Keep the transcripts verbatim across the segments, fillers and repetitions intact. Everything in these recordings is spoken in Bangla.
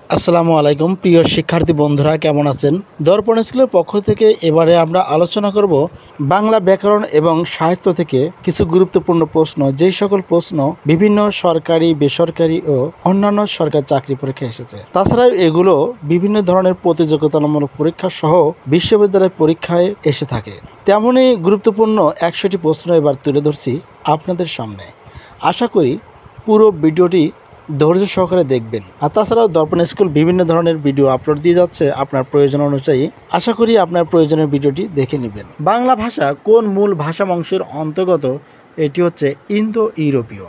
আসসালামু আলাইকুম প্রিয় শিক্ষার্থী বন্ধুরা, কেমন আছেন? দর্পণ স্কুলের পক্ষ থেকে এবারে আমরা আলোচনা করব বাংলা ব্যাকরণ এবং সাহিত্য থেকে কিছু গুরুত্বপূর্ণ প্রশ্ন, যেই সকল প্রশ্ন বিভিন্ন সরকারি, বেসরকারি ও অন্যান্য সরকারি চাকরি পরীক্ষায় এসেছে। তাছাড়াও এগুলো বিভিন্ন ধরনের প্রতিযোগিতামূলক পরীক্ষা সহ বিশ্ববিদ্যালয় পরীক্ষায় এসে থাকে। তেমনই গুরুত্বপূর্ণ একশোটি প্রশ্ন এবার তুলে ধরছি আপনাদের সামনে। আশা করি পুরো ভিডিওটি ধৈর্য সহকারে দেখবেন। আর তাছাড়াও দর্পণ স্কুল বিভিন্ন ধরনের ভিডিও আপলোড দিয়ে যাচ্ছে আপনার প্রয়োজন অনুযায়ী। আশা করি আপনার প্রয়োজনীয় ভিডিওটি দেখে নেবেন। বাংলা ভাষা কোন মূল ভাষা বংশের অন্তর্গত? এটি হচ্ছে ইন্দো ইউরোপীয়।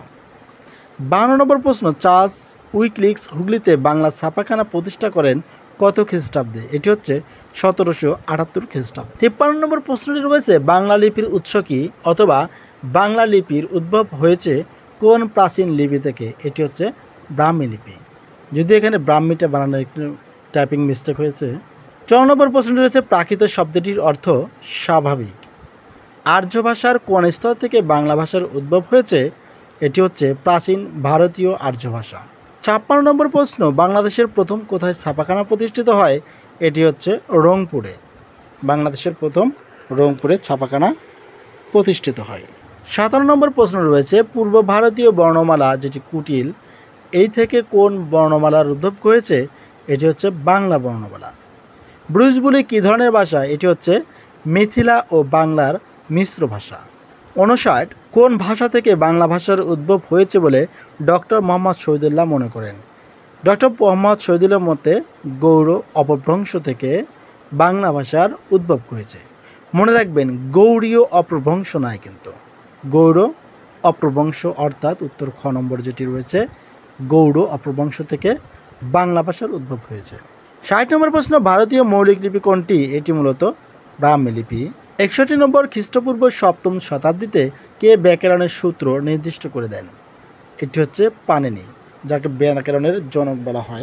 বান্ন নম্বর প্রশ্ন, চার্লস উইকলিক্স হুগলিতে বাংলা ছাপাখানা প্রতিষ্ঠা করেন কত খ্রিস্টাব্দে? এটি হচ্ছে সতেরোশো আটাত্তর খ্রিস্টাব্দ। তিপ্পান্ন নম্বর প্রশ্নটি রয়েছে, বাংলা লিপির উৎস কি অথবা বাংলা লিপির উদ্ভব হয়েছে কোন প্রাচীন লিপি থেকে? এটি হচ্ছে ব্রাহ্মী লিপি। যদি এখানে ব্রাহ্মীটা বানানোর একটু টাইপিং মিস্টেক হয়েছে। চৌন্ন নম্বর প্রশ্নটি রয়েছে, প্রাকৃত শব্দটির অর্থ স্বাভাবিক। আর্য ভাষার কোন স্তর থেকে বাংলা ভাষার উদ্ভব হয়েছে? এটি হচ্ছে প্রাচীন ভারতীয় আর্য ভাষা। ছাপ্পান্ন নম্বর প্রশ্ন, বাংলাদেশের প্রথম কোথায় ছাপাখানা প্রতিষ্ঠিত হয়? এটি হচ্ছে রংপুরে। বাংলাদেশের প্রথম রংপুরে ছাপাখানা প্রতিষ্ঠিত হয়। সাতান্ন নম্বর প্রশ্ন রয়েছে, পূর্ব ভারতীয় বর্ণমালা যেটি কুটিল, এই থেকে কোন বর্ণমালার উদ্ভব হয়েছে? এটি হচ্ছে বাংলা বর্ণমালা। ব্রুজবুলি কী ধরনের ভাষা? এটি হচ্ছে মিথিলা ও বাংলার মিশ্র ভাষা। ঊনষাট, কোন ভাষা থেকে বাংলা ভাষার উদ্ভব হয়েছে বলে ডক্টর মোহাম্মদ শহীদুল্লাহ মনে করেন? ডক্টর মোহাম্মদ শহীদুল্লাহর মতে গৌড় অপভ্রংশ থেকে বাংলা ভাষার উদ্ভব হয়েছে। মনে রাখবেন, গৌড়ীয় অপভ্রংশ নয়, কিন্তু গৌড় অপভ্রংশ, অর্থাৎ উত্তর খ নম্বর যেটি রয়েছে, গৌড় অপভ্রংশ থেকে বাংলা ভাষার উদ্ভব হয়েছে। ষাট নম্বর প্রশ্ন, ভারতীয় মৌলিক লিপি কোনটি? এটি মূলত ব্রাহ্মী লিপি। একষট্টি নম্বর, খ্রিস্টপূর্ব সপ্তম শতাব্দীতে কে ব্যাকরণের সূত্র নির্দিষ্ট করে দেন? এটি হচ্ছে পাণিনি, যাকে ব্যাকরণের জনক বলা হয়।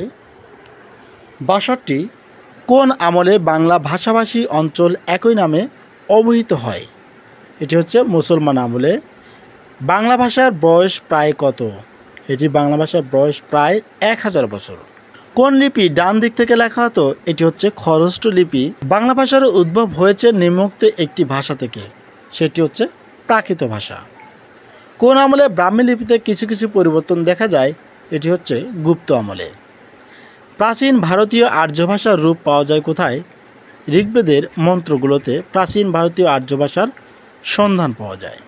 বাষট্টি, কোন আমলে বাংলা ভাষাভাষী অঞ্চল একই নামে অবহিত হয়? এটি হচ্ছে মুসলমান আমলে। বাংলা ভাষার বয়স প্রায় কত? এটি বাংলা ভাষার বয়স প্রায় এক হাজার বছর। কোন লিপি ডান দিক থেকে লেখা হতো? এটি হচ্ছে খরষ্ট লিপি। বাংলা ভাষার উদ্ভব হয়েছে নিম্নোক্ত একটি ভাষা থেকে, সেটি হচ্ছে প্রাকৃত ভাষা। কোন আমলে ব্রাহ্মী লিপিতে কিছু কিছু পরিবর্তন দেখা যায়? এটি হচ্ছে গুপ্ত আমলে। প্রাচীন ভারতীয় আর্য ভাষার রূপ পাওয়া যায় কোথায়? ঋগ্বেদের মন্ত্রগুলোতে প্রাচীন ভারতীয় আর্য ভাষার সন্ধান পাওয়া যায়।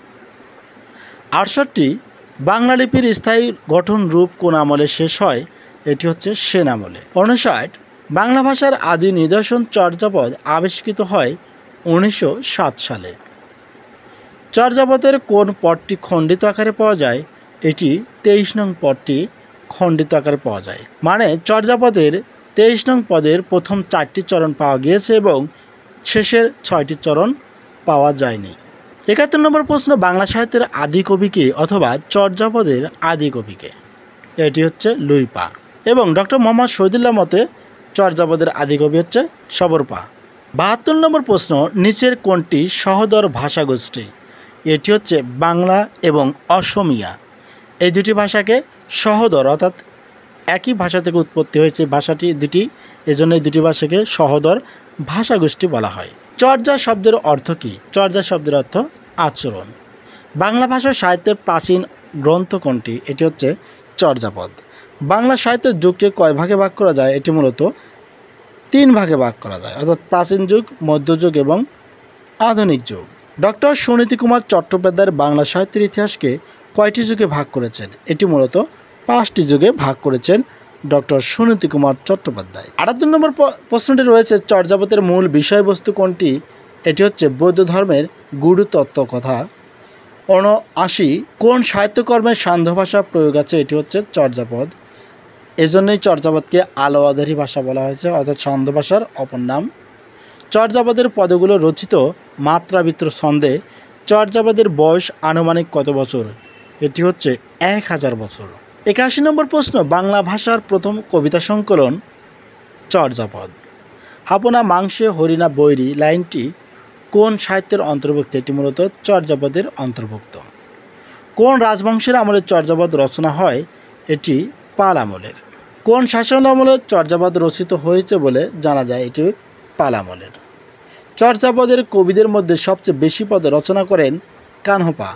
আটষট্টি, বাংলা লিপির স্থায়ী গঠন রূপ কোন আমলে শেষ হয়? এটি হচ্ছে সেন আমলে। ঊনষাট, বাংলা ভাষার আদি নিদর্শন চর্যাপদ আবিষ্কৃত হয় উনিশশো সাত সালে। চর্যাপদের কোন পদটি খণ্ডিত আকারে পাওয়া যায়? এটি তেইশ নং পদটি খণ্ডিত আকারে পাওয়া যায়। মানে চর্যাপদের তেইশ নং পদের প্রথম চারটি চরণ পাওয়া গিয়েছে এবং শেষের ছয়টি চরণ পাওয়া যায়নি। একাত্তর নম্বর প্রশ্ন, বাংলা সাহিত্যের আদি কবিকে অথবা চর্যাপদের আদি কবিকে? এটি হচ্ছে লুইপা। এবং ডক্টর মোহাম্মদ শহীদুল্লাহ মতে চর্যাপদের আদি কবি হচ্ছে সবরপা। বাহাত্তর নম্বর প্রশ্ন, নিচের কোনটি সহোদর ভাষাগোষ্ঠী? এটি হচ্ছে বাংলা এবং অসমিয়া। এই দুটি ভাষাকে সহোদর, অর্থাৎ একই ভাষা থেকে উৎপত্তি হয়েছে ভাষাটি দুটি, এজন্য এই দুটি ভাষাকে সহোদর ভাষাগোষ্ঠী বলা হয়। চর্যা শব্দের অর্থ কী? চর্যা শব্দের অর্থ আচরণ। বাংলা ভাষা সাহিত্যের প্রাচীন গ্রন্থ কোনটি? এটি হচ্ছে চর্যাপদ। বাংলা সাহিত্যের যুগকে কয় ভাগে ভাগ করা যায়? এটি মূলত তিন ভাগে ভাগ করা যায়, অর্থাৎ প্রাচীন যুগ, মধ্যযুগ এবং আধুনিক যুগ। ডক্টর সুনীতি কুমার চট্টোপাধ্যায়ের বাংলা সাহিত্যের ইতিহাসকে কয়টি যুগে ভাগ করেছেন? এটি মূলত পাঁচটি যুগে ভাগ করেছেন ডক্টর সুনীতি কুমার চট্টোপাধ্যায়। আটাত্তর নম্বর প্রশ্নটি রয়েছে, চর্যাপদের মূল বিষয়বস্তু কোনটি? এটি হচ্ছে বৌদ্ধ ধর্মের গুরু তত্ত্ব কথা। ঊনআশি, কোন সাহিত্যকর্মে সান্ধ্য ভাষা প্রয়োগ আছে? এটি হচ্ছে চর্যাপদ। এজন্যই চর্যাপদকে আলোয়াধারী ভাষা বলা হয়েছে, অর্থাৎ সান্ধ্য ভাষার অপর নাম। চর্যাপদের পদগুলো রচিত মাত্রাবৃত্ত ছন্দে। চর্যাপদের বয়স আনুমানিক কত বছর? এটি হচ্ছে এক হাজার বছর। একাশি নম্বর প্রশ্ন, বাংলা ভাষার প্রথম কবিতা সংকলন চর্যাপদ। আপনা মাংসে হরিণা বৈরী লাইনটি কোন সাহিত্যের অন্তর্ভুক্ত? এটি মূলত চর্যাপদের অন্তর্ভুক্ত। কোন রাজবংশের আমলে চর্যাপদ রচনা হয়? এটি পাল আমলের। কোন শাসন আমলে চর্যাপদ রচিত হয়েছে বলে জানা যায়? এটি পাল আমলের। চর্যাপদের কবিদের মধ্যে সবচেয়ে বেশি পদ রচনা করেন কানহপা।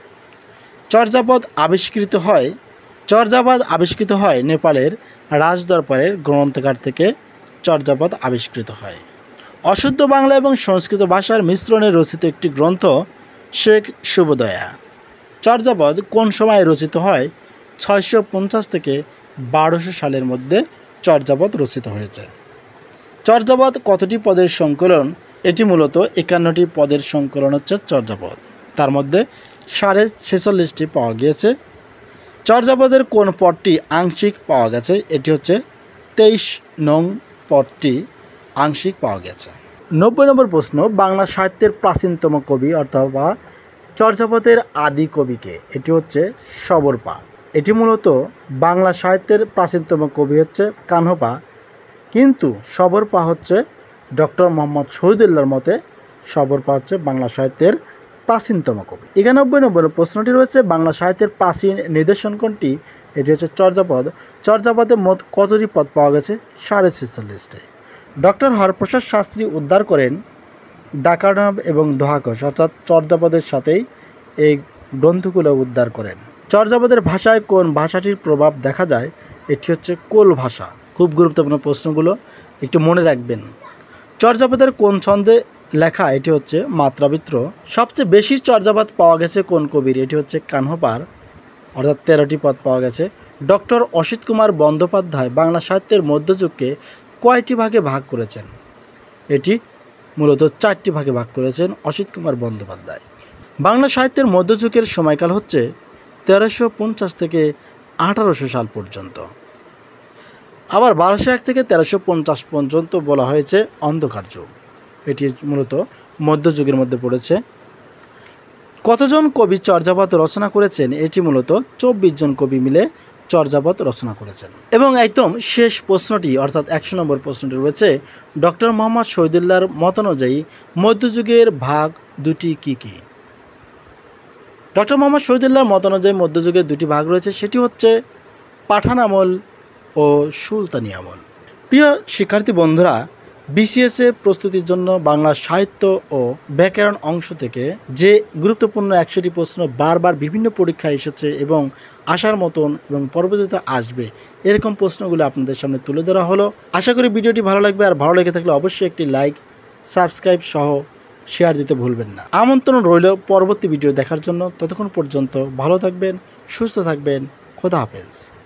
চর্যাপদ আবিষ্কৃত হয় চর্যাপদ আবিষ্কৃত হয় নেপালের রাজদরবারের গ্রন্থাগার থেকে চর্যাপদ আবিষ্কৃত হয়। অশুদ্ধ বাংলা এবং সংস্কৃত ভাষার মিশ্রণে রচিত একটি গ্রন্থ শেখ শুভদয়া। চর্যাপদ কোন সময়ে রচিত হয়? ছয়শো পঞ্চাশ থেকে বারোশো সালের মধ্যে চর্যাপদ রচিত হয়েছে। চর্যাপদ কতটি পদের সংকলন? এটি মূলত একান্নটি পদের সংকলন হচ্ছে চর্যাপদ। তার মধ্যে সাড়ে ছেচল্লিশটি পাওয়া গিয়েছে। চর্যাপদের কোন পদটি আংশিক পাওয়া গেছে? এটি হচ্ছে তেইশ নং পদটি আংশিক পাওয়া গেছে। নব্বই নম্বর প্রশ্ন, বাংলা সাহিত্যের প্রাচীনতম কবি অথবা চর্যাপদের আদি কবিকে? এটি হচ্ছে সবরপা। এটি মূলত বাংলা সাহিত্যের প্রাচীনতম কবি হচ্ছে কানহপা, কিন্তু সবরপা হচ্ছে ডক্টর মোহাম্মদ শহীদুল্লাহর মতে সবরপা হচ্ছে বাংলা সাহিত্যের প্রাচীনতম কবি। একানব্বই নম্বর প্রশ্নটি রয়েছে, বাংলা সাহিত্যের প্রাচীন নিদর্শন কোনটি? এটি হচ্ছে চর্যাপদ। চর্যাপদে মোট কতটি পদ পাওয়া গেছে? সাড়ে ছেচল্লিশটি। ডক্টর হরপ্রসাদ শাস্ত্রী উদ্ধার করেন ডাকাডাব এবং দোহাকোষ, অর্থাৎ চর্যাপদের সাথেই এই গ্রন্থগুলো উদ্ধার করেন। চর্যাপদের ভাষায় কোন ভাষাটির প্রভাব দেখা যায়? এটি হচ্ছে কোল ভাষা। খুব গুরুত্বপূর্ণ প্রশ্নগুলো একটু মনে রাখবেন। চর্যাপদের কোন ছন্দে লেখা? এটি হচ্ছে মাত্রাবৃত্ত। সবচেয়ে বেশি চর্যাপদ পাওয়া গেছে কোন কবির? এটি হচ্ছে কানহপার, অর্থাৎ তেরোটি পদ পাওয়া গেছে। ডক্টর অসিত কুমার বন্দ্যোপাধ্যায় বাংলা সাহিত্যের মধ্যযুগকে কয়টি ভাগে ভাগ করেছেন? এটি মূলত চারটি ভাগে ভাগ করেছেন অসিত কুমার বন্দ্যোপাধ্যায়। বাংলা সাহিত্যের মধ্যযুগের সময়কাল হচ্ছে তেরোশো পঞ্চাশ থেকে আঠারোশো সাল পর্যন্ত। আবার বারোশো এক থেকে তেরোশো পঞ্চাশ পর্যন্ত বলা হয়েছে অন্ধকার যুগ। এটি মূলত মধ্যযুগের মধ্যে পড়েছে। কতজন কবি চর্যাপদ রচনা করেছেন? এটি মূলত চব্বিশ জন কবি মিলে চর্যাপদ রচনা করেছেন। এবং একদম শেষ প্রশ্নটি অর্থাৎ একশো নম্বর প্রশ্নটি রয়েছে, ডক্টর মোহাম্মদ শহীদুল্লাহর মতানুযায়ী মধ্যযুগের ভাগ দুটি কি কি? ডক্টর মোহাম্মদ শহীদুল্লাহর মতানুযায়ী মধ্যযুগের দুটি ভাগ রয়েছে, সেটি হচ্ছে পাঠান আমল ও সুলতানি আমল। প্রিয় শিক্ষার্থী বন্ধুরা, বিসিএস এর প্রস্তুতির জন্য বাংলা সাহিত্য ও ব্যাকরণ অংশ থেকে যে গুরুত্বপূর্ণ একশোটি প্রশ্ন বারবার বিভিন্ন পরীক্ষায় এসেছে এবং আসার মতন এবং পরবর্তীতে আসবে, এরকম প্রশ্নগুলো আপনাদের সামনে তুলে ধরা হলো। আশা করি ভিডিওটি ভালো লাগবে, আর ভালো লেগে থাকলে অবশ্যই একটি লাইক, সাবস্ক্রাইব সহ শেয়ার দিতে ভুলবেন না। আমন্ত্রণ রইল পরবর্তী ভিডিও দেখার জন্য। ততক্ষণ পর্যন্ত ভালো থাকবেন, সুস্থ থাকবেন। খোদা হাফেজ।